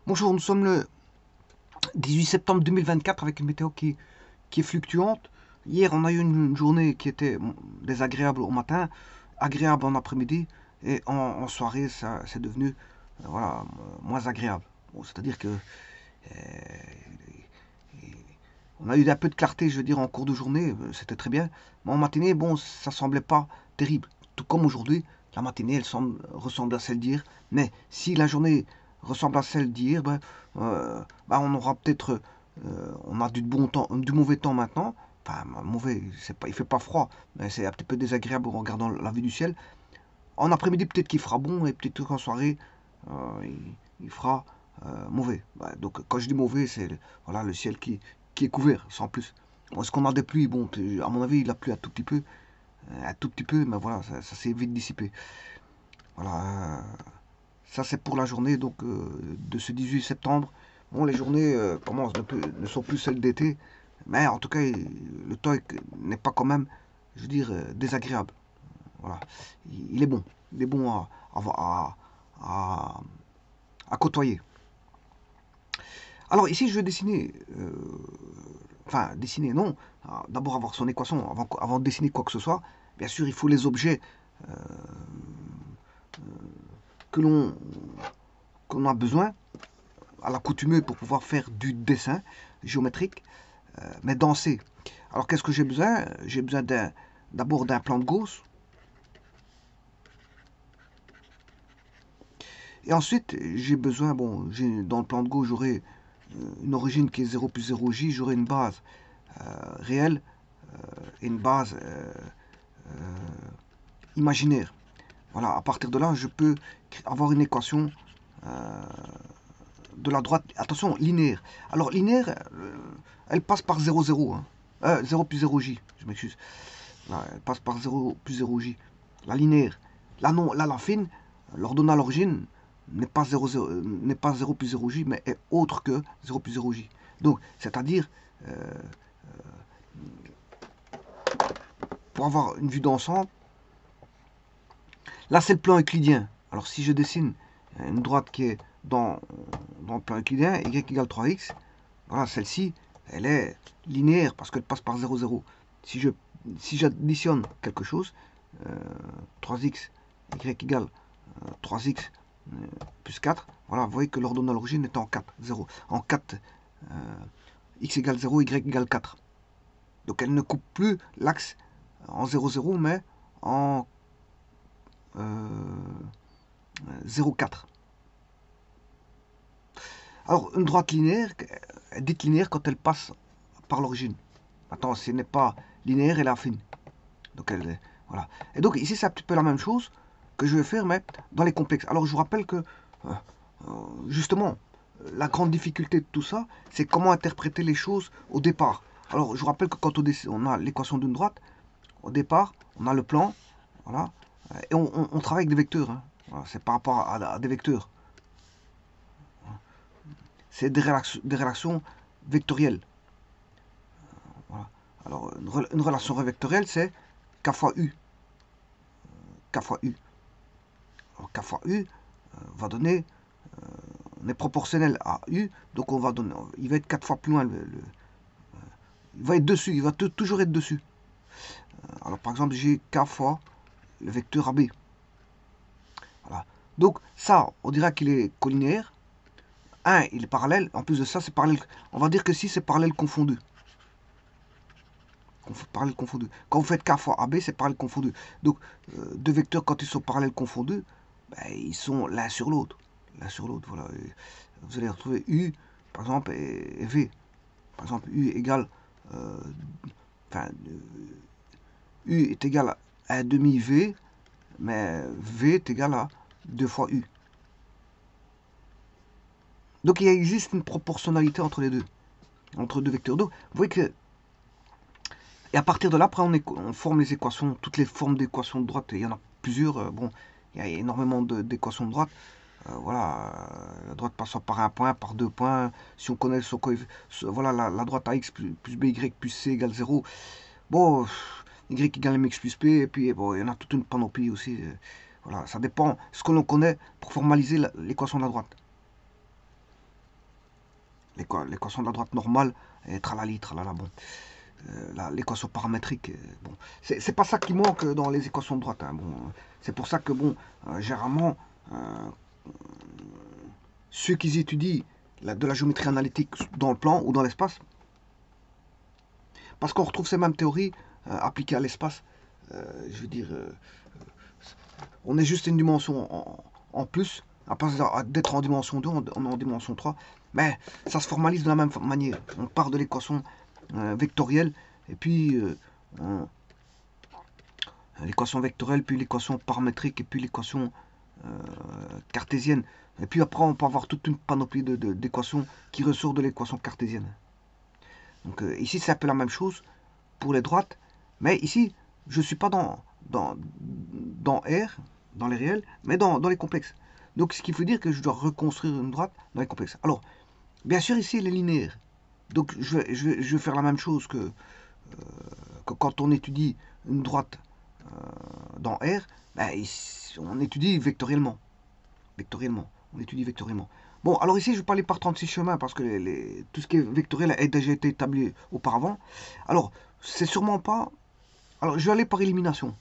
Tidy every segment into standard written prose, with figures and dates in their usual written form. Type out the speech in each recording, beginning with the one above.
Bonjour, nous sommes le 18 septembre 2024 avec une météo qui est fluctuante. Hier, on a eu une journée qui était désagréable au matin, agréable en après-midi, et en soirée, ça c'est devenu voilà, moins agréable. Bon, c'est-à-dire que on a eu un peu de clarté, je veux dire, en cours de journée, c'était très bien. Mais en matinée, bon, ça semblait pas terrible. Tout comme aujourd'hui, la matinée, ressemble à celle d'hier. Mais si la journée ressemble à celle d'hier, on aura peut-être, on a du bon temps, du mauvais temps maintenant. Enfin, mauvais, c'est pas, il fait pas froid, mais c'est un petit peu désagréable en regardant la vue du ciel. En après-midi, peut-être qu'il fera bon, et peut-être qu'en soirée, il fera mauvais. Donc, quand je dis mauvais, c'est voilà, le ciel qui est couvert, sans plus. Bon, est-ce qu'on a des pluies? Bon, à mon avis, il a plu un tout petit peu, mais voilà, ça s'est vite dissipé. Voilà, ça c'est pour la journée donc de ce 18 septembre. Bon, les journées ne sont plus celles d'été, mais en tout cas, le temps n'est pas quand même, je veux dire, désagréable. Voilà. Il est bon. Il est bon à, à côtoyer. Alors ici, je vais dessiner. Enfin, dessiner, non. D'abord avoir son équation avant de dessiner quoi que ce soit. Bien sûr, il faut les objets que l'on qu'on a besoin à l'accoutumée pour pouvoir faire du dessin géométrique, mais danser. Alors qu'est-ce que j'ai besoin? J'ai besoin d'abord d'un plan de Gauss. Et ensuite, j'ai besoin, bon, dans le plan de gauche, j'aurai une origine qui est 0 plus 0j, j'aurai une base réelle et une base imaginaire. Voilà, à partir de là, je peux avoir une équation de la droite, attention, linéaire. Alors, linéaire, elle passe par 0, 0, hein. 0 plus 0j, je m'excuse. Là, elle passe par 0 plus 0j. La linéaire. Là, non, là, la fine, l'ordonnale l'origine n'est pas 0, 0, n'est pas 0 plus 0j, mais est autre que 0 plus 0j. Donc, c'est-à-dire, pour avoir une vue d'ensemble, là, c'est le plan euclidien. Alors, si je dessine une droite qui est dans le plan euclidien, y égale 3x, voilà, celle-ci, elle est linéaire parce qu'elle passe par 0, 0. Si j'additionne quelque chose, 3x, y égale 3x plus 4, voilà, vous voyez que l'ordonnale l'origine est en 4, 0. En 4, x égale 0, y égale 4. Donc elle ne coupe plus l'axe en 0, 0, mais en 0, 4. Alors, une droite linéaire, est dite linéaire quand elle passe par l'origine. Maintenant, si elle n'est pas linéaire, elle est affine. Donc, voilà. Et donc, ici, c'est un petit peu la même chose que je vais faire, mais dans les complexes. Alors, je vous rappelle que, justement, la grande difficulté de tout ça, c'est comment interpréter les choses au départ. Alors, je vous rappelle que quand on a l'équation d'une droite, au départ, on a le plan, voilà, et on travaille avec des vecteurs. Hein. Voilà, c'est par rapport à des vecteurs. C'est des relations vectorielles. Voilà. Alors, une relation vectorielle, c'est k fois u. K fois u. Alors, k fois u va donner, on est proportionnel à u, donc on va donner, il va être 4 fois plus loin. Il va être dessus, il va toujours être dessus. Alors, par exemple, j'ai k fois le vecteur AB. Voilà. Donc, ça, on dirait qu'il est collinéaire. 1, il est parallèle. En plus de ça, c'est parallèle. On va dire que si c'est parallèle confondu. Parallèle confondu. Quand vous faites k fois AB, c'est parallèle confondu. Donc, deux vecteurs, quand ils sont parallèles confondus, ben, ils sont l'un sur l'autre. L'un sur l'autre, voilà. Et vous allez retrouver U, par exemple, et V. Par exemple, U égale. Enfin, U est égal à 1 demi V, mais V est égal à 2 fois U. Donc, il existe une proportionnalité entre les deux. Entre deux vecteurs. Donc, vous voyez que. Et à partir de là, après, on forme les équations, toutes les formes d'équations de droite. Et il y en a plusieurs. Bon, il y a énormément d'équations de droite. Voilà, la droite passant par un point, par deux points. Si on connaît son coefficient, voilà, la droite AX plus BY plus C égale 0. Bon, Y égale MX plus P. Et puis, bon, il y en a toute une panoplie aussi. Voilà, ça dépend ce que l'on connaît pour formaliser l'équation de la droite. l'équation de la droite normale, et tralali, tralala, bon. L'équation paramétrique, bon. C'est pas ça qui manque dans les équations de droite, hein, bon. C'est pour ça que, bon, généralement, ceux qui étudient de la géométrie analytique dans le plan ou dans l'espace, parce qu'on retrouve ces mêmes théories appliquées à l'espace, je veux dire, on est juste une dimension en plus, à part d'être en dimension 2, on est en dimension 3, mais ça se formalise de la même manière. On part de l'équation vectorielle, et puis l'équation vectorielle, puis l'équation paramétrique, et puis l'équation cartésienne. Et puis après, on peut avoir toute une panoplie d'équations qui ressort de l'équation cartésienne. Donc ici, c'est un peu la même chose pour les droites, mais ici, je ne suis pas dans R, dans les réels, mais dans les complexes. Donc ce qui veut dire que je dois reconstruire une droite dans les complexes. Alors, bien sûr, ici, elle est linéaire. Donc je vais faire la même chose que quand on étudie une droite dans R, ben, ici, on étudie vectoriellement. On étudie vectoriellement. Bon, alors ici, je vais pas aller par 36 chemins parce que tout ce qui est vectoriel a déjà été établi auparavant. Alors, c'est sûrement pas... Alors, je vais aller par élimination.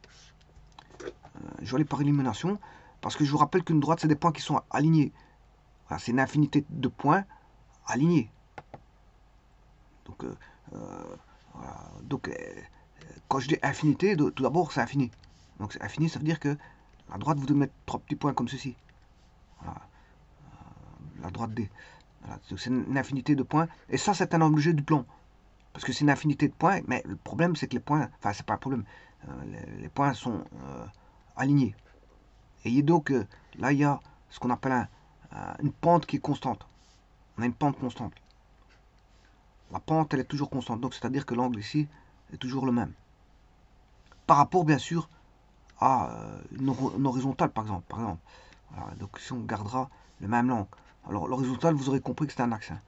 Parce que je vous rappelle qu'une droite, c'est des points qui sont alignés. Voilà, c'est une infinité de points alignés. Donc, voilà. Donc quand je dis infinité, tout d'abord, c'est infini. Donc, c'est infini, ça veut dire que à droite, vous devez mettre 3 petits points comme ceci. Voilà. La droite D. Voilà. C'est une infinité de points. Et ça, c'est un objet du plan. Parce que c'est une infinité de points, mais le problème, c'est que les points... Enfin, c'est pas un problème. Les points sont alignés. Et donc, là, il y a ce qu'on appelle une pente qui est constante. On a une pente constante. La pente, elle est toujours constante. Donc, c'est-à-dire que l'angle ici est toujours le même. Par rapport, bien sûr, à une horizontale, par exemple. Voilà, donc, si on gardera le même angle. Alors, l'horizontale, vous aurez compris que c'est un axe. Hein.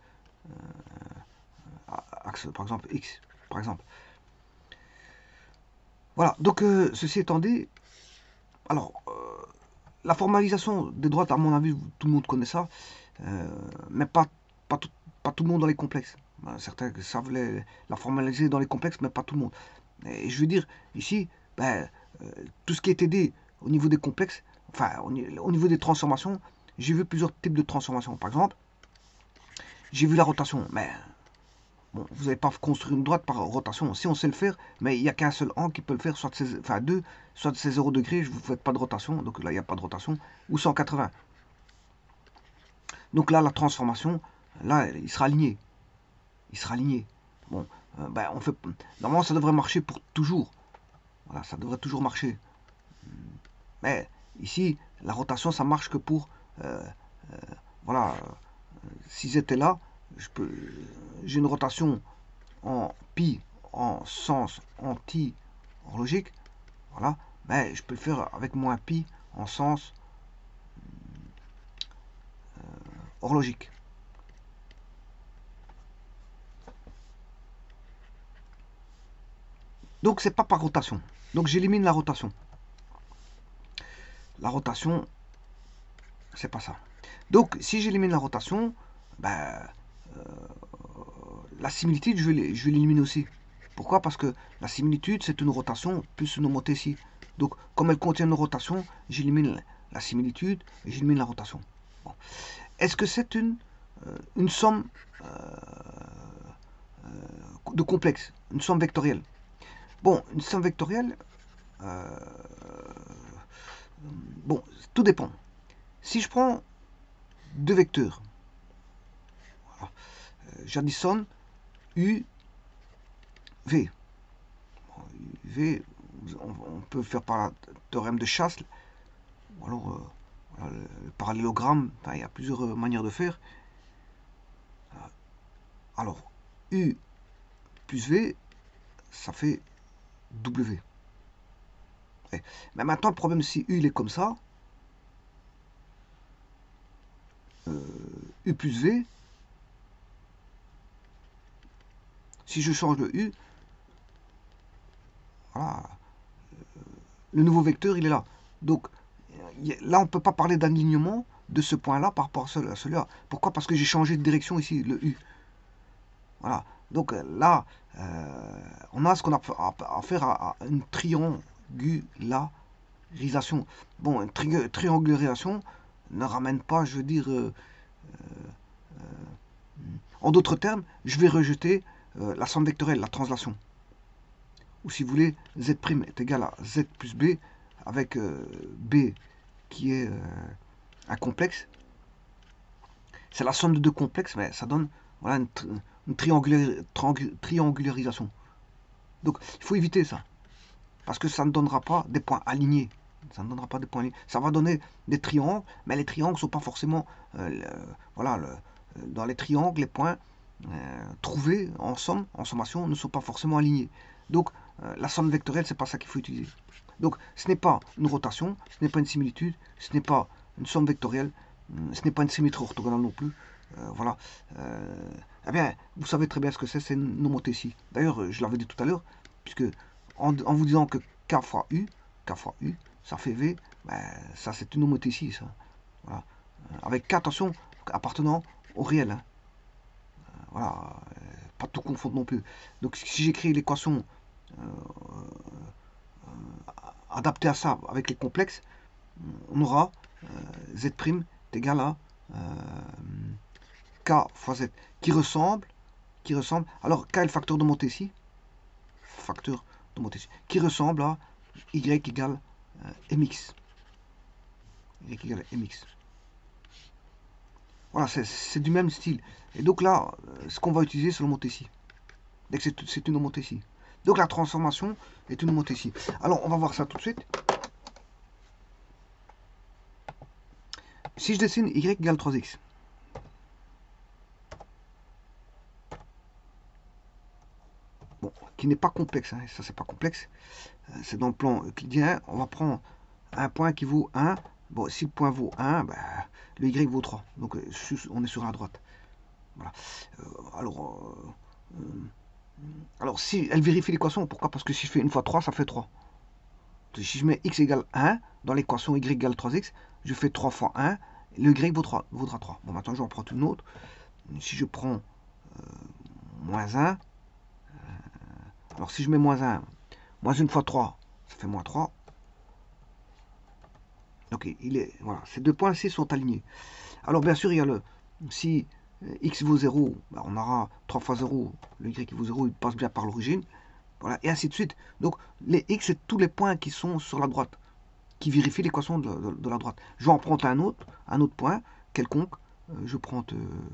Axe, par exemple, X, par exemple. Voilà, donc, ceci étant dit, alors, la formalisation des droites, à mon avis, tout le monde connaît ça, mais pas tout le monde dans les complexes. Certains savent la formaliser dans les complexes, mais pas tout le monde. Et je veux dire, ici, ben, tout ce qui est aidé au niveau des complexes, enfin, au niveau des transformations, j'ai vu plusieurs types de transformations. Par exemple, j'ai vu la rotation, mais bon, vous n'allez pas construire une droite par rotation. Si on sait le faire, mais il n'y a qu'un seul angle qui peut le faire, soit de c'est 0 degrés, vous ne faites pas de rotation, donc là, il n'y a pas de rotation, ou 180. Donc là, la transformation, là, il sera aligné. Bon, ben, normalement, ça devrait marcher pour toujours. Voilà, ça devrait toujours marcher. Mais ici, la rotation, ça marche que pour... voilà, si j'étais là, j'ai une rotation en pi, en sens anti-horlogique. Voilà, mais je peux le faire avec moins pi en sens horlogique. Donc c'est pas par rotation. Donc j'élimine la rotation. La rotation, c'est pas ça. Donc si j'élimine la rotation, ben, la similitude, je vais l'éliminer aussi. Pourquoi? Parce que la similitude, c'est une rotation plus une homothétie. Donc comme elle contient une rotation, j'élimine la similitude et j'élimine la rotation. Bon. Est-ce que c'est une somme de complexe, une somme vectorielle? Bon, une somme vectorielle, bon, tout dépend. Si je prends deux vecteurs, voilà, j'additionne U, V. V, on peut faire par le théorème de Chasse, ou alors le parallélogramme, enfin, il y a plusieurs manières de faire. Alors, U plus V, ça fait W. Mais maintenant, le problème, si U il est comme ça, U plus V, si je change de U, voilà, le nouveau vecteur, il est là. Donc, là, on ne peut pas parler d'alignement, de ce point-là par rapport à celui-là. Pourquoi? Parce que j'ai changé de direction ici, le U. Voilà. Donc là, on a ce qu'on a à faire à une triangularisation. Bon, une triangularisation ne ramène pas, je veux dire, en d'autres termes, je vais rejeter la somme vectorielle, la translation. Ou si vous voulez, z' est égal à z plus b, avec b qui est un complexe. C'est la somme de deux complexes, mais ça donne voilà, une triangularisation. Donc, il faut éviter ça. Parce que ça ne donnera pas des points alignés. Ça ne donnera pas des points alignés. Ça va donner des triangles, mais les triangles ne sont pas forcément... voilà, dans les triangles, les points trouvés en somme, en sommation, ne sont pas forcément alignés. Donc, la somme vectorielle, c'est pas ça qu'il faut utiliser. Donc, ce n'est pas une rotation, ce n'est pas une similitude, ce n'est pas une somme vectorielle, ce n'est pas une symétrie orthogonale non plus. Voilà. Eh bien, vous savez très bien ce que c'est une homothétie. D'ailleurs, je l'avais dit tout à l'heure, puisque en vous disant que K fois U, ça fait V, ben, ça c'est une homothétie, ça. Voilà. Avec K, attention, appartenant au réel. Hein. Voilà. Pas tout confondre non plus. Donc si j'écris l'équation adaptée à ça avec les complexes, on aura Z' est égal à K fois Z, qui ressemble, alors K est le facteur de Montessi, qui ressemble à Y égale MX. Y égale MX. Voilà, c'est du même style. Et donc là, ce qu'on va utiliser, c'est le Montessi. C'est une homothétie. Donc la transformation est une homothétie. Alors, on va voir ça tout de suite. Si je dessine Y égale 3X, bon, qui n'est pas complexe, hein, ça c'est pas complexe, c'est dans le plan euclidien, on va prendre un point qui vaut 1. Bon, si le point vaut 1, ben, le Y vaut 3. Donc on est sur la droite. Voilà. Alors, si elle vérifie l'équation, pourquoi? Parce que si je fais 1 fois 3, ça fait 3. Si je mets x égale 1 dans l'équation y égale 3x, je fais 3 fois 1, le y vaudra 3. Bon, maintenant, je vais en prendre une autre. Si je prends moins 1, alors si je mets moins 1, moins 1 fois 3, ça fait moins 3. Donc, voilà, ces deux points-ci sont alignés. Alors, bien sûr, il y a si x vaut 0, ben, on aura 3 fois 0, le y qui vaut 0, il passe bien par l'origine. Voilà, et ainsi de suite. Donc, les x, c'est tous les points qui sont sur la droite, qui vérifient l'équation de la droite. Je vais en prendre un autre point, quelconque. Je prends,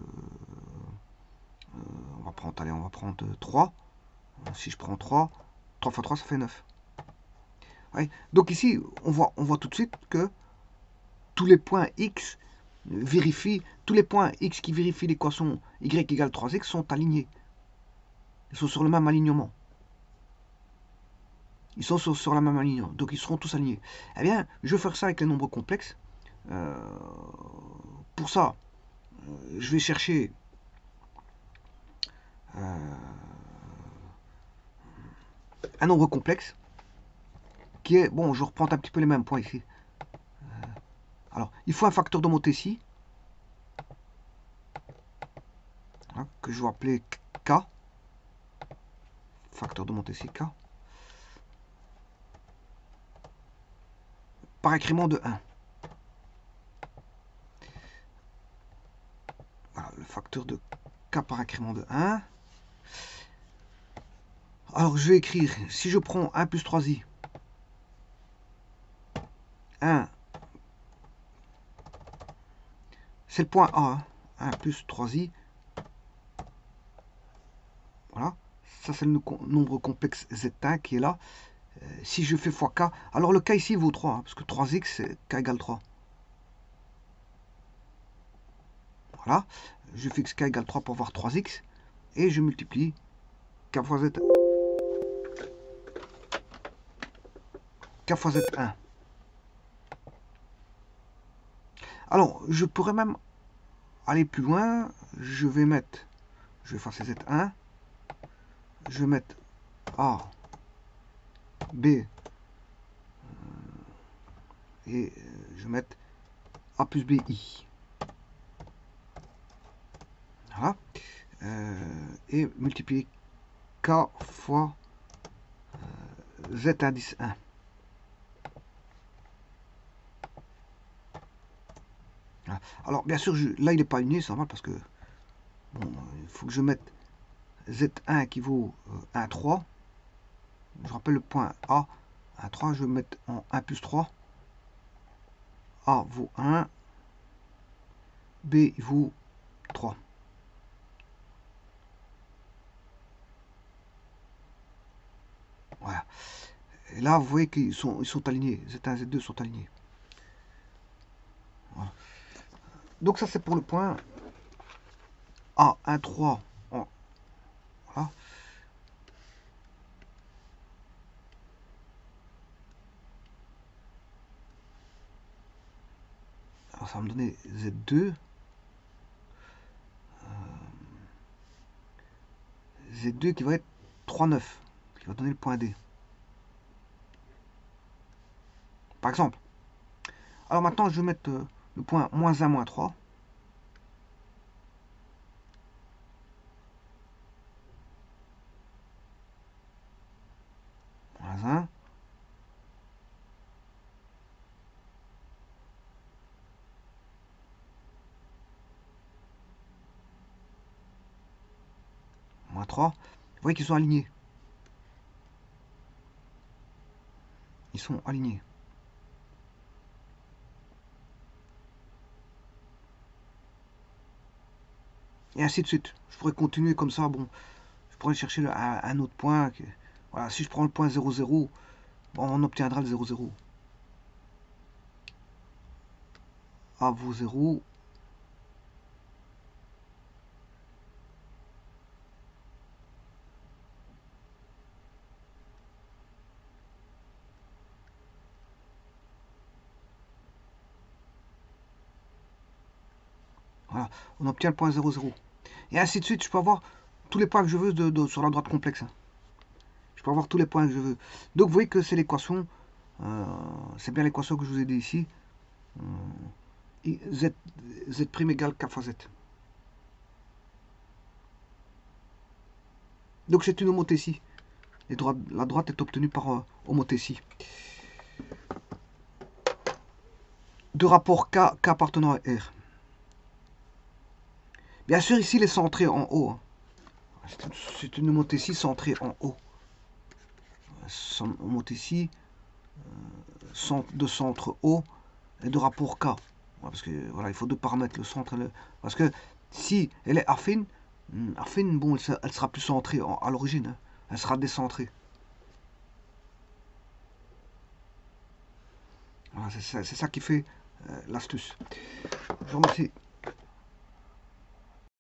on va prendre 3. Si je prends 3 fois 3, ça fait 9. Ouais. Donc ici, on voit tout de suite que tous les points x tous les points x qui vérifient l'équation y égale 3x sont alignés. Ils sont sur le même alignement. Ils sont sur la même alignement, donc ils seront tous alignés. Eh bien, je vais faire ça avec les nombres complexes. Pour ça, je vais chercher un nombre complexe qui est, bon, je reprends un petit peu les mêmes points ici. Alors, il faut un facteur de Montessi, hein, que je vais appeler K, facteur de Montessi K, par incrément de 1. Voilà, le facteur de K par incrément de 1. Alors, je vais écrire, si je prends 1 plus 3i, 1, c'est le point A, hein, 1 plus 3i, voilà, ça c'est le nombre complexe Z1 qui est là. Si je fais fois K, alors le K ici vaut 3, hein, parce que 3x, c'est K égale 3. Voilà, je fixe K égale 3 pour avoir 3x, et je multiplie K fois Z. K fois Z1. Alors, je pourrais même aller plus loin. Je vais effacer Z1. Je vais mettre A, B, et je vais mettre A plus BI. Voilà. Et multiplier K fois Z indice 1. Voilà. Alors, bien sûr, là, il n'est pas aligné, c'est normal, parce que bon, il faut que je mette Z1 qui vaut 1, 3. Je rappelle le point A, 1, 3, je vais mettre en 1 plus 3. A vaut 1, B vaut 3. Voilà. Et là, vous voyez qu'ils sont alignés. Z1 et Z2 sont alignés. Voilà. Donc ça, c'est pour le point A, 1, 3. Voilà. Alors, ça va me donner Z2. Z2 qui va être 3, 9. Qui va donner le point D. Par exemple. Alors maintenant, je vais mettre le point moins 1, moins 3. Moins 1. Moins 3. Vous voyez qu'ils sont alignés. Ils sont alignés. Et ainsi de suite. Je pourrais continuer comme ça. Bon, je pourrais chercher un autre point. Voilà, si je prends le point 0, 0, bon, on obtiendra le 0, 0. A vaut 0. Voilà, on obtient le point 0, 0. Et ainsi de suite, je peux avoir tous les points que je veux sur la droite complexe. Je peux avoir tous les points que je veux. Donc vous voyez que c'est l'équation. C'est bien l'équation que je vous ai dit ici. Z égale K fois Z. Donc c'est une homothétie. La droite est obtenue par homothétie. De rapport K appartenant à R. Bien sûr, ici, il est centré en haut. C'est une homothétie centrée en haut. Homothétie de centre haut et de rapport K. Parce que voilà, il faut deux paramètres, le centre et le. Parce que si elle est affine, bon, elle sera plus centrée à l'origine. Hein. Elle sera décentrée. Voilà, c'est ça qui fait l'astuce. Je vous remercie.